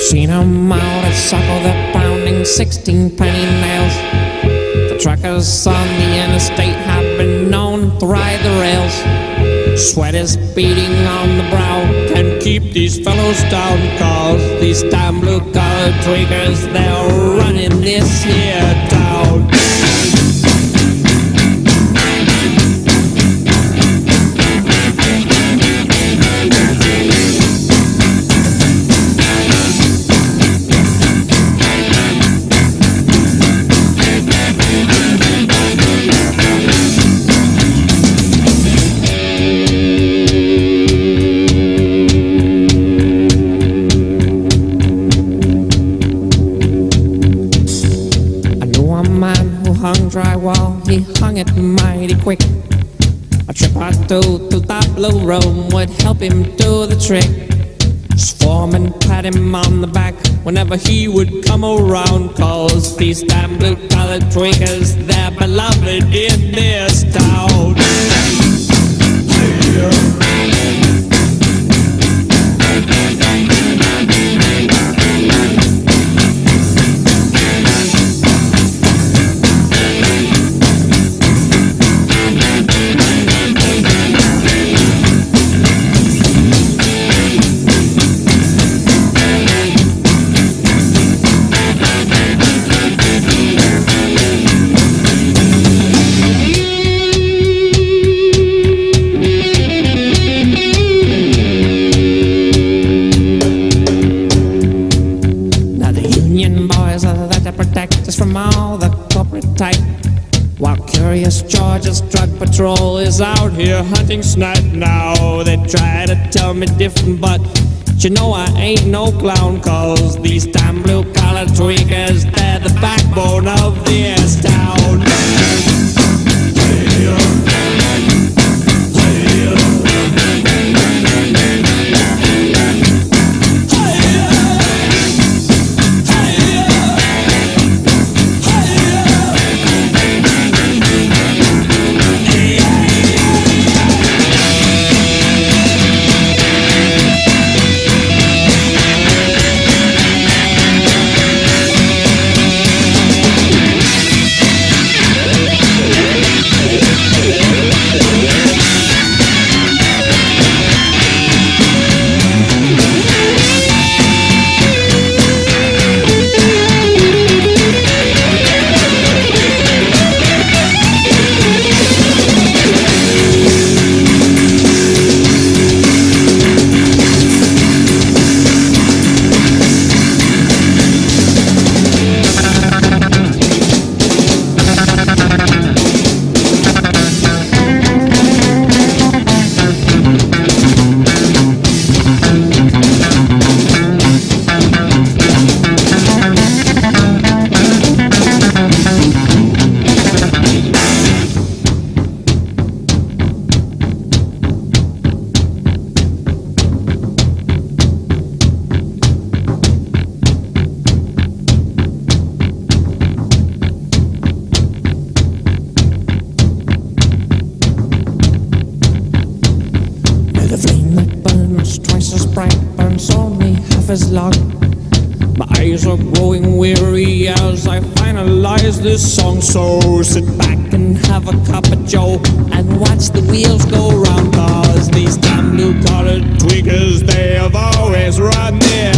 Seen 'em out at Saco, they're pounding 16-penny nails. The truckers on the interstate have been known to ride the rails. Sweat is beating on the brow, can't keep these fellows down, cause these damn blue-collar tweakers, they're running this here town. Drywall, he hung it mighty quick. A trip or two to that blue room would help him do the trick. His foreman pat him on the back whenever he would come around, cause these damn blue-collar tweakers, they're beloved in this town. From all the corporate type, while Curious George's drug patrol is out here hunting snipe. Now they try to tell me different, but you know I ain't no clown, cause these damn blue-collar tweakers, they're the backbone of this town. This song, so sit back and have a cup of joe and watch the wheels go round, cause these damn blue-collar tweakers, they have always run their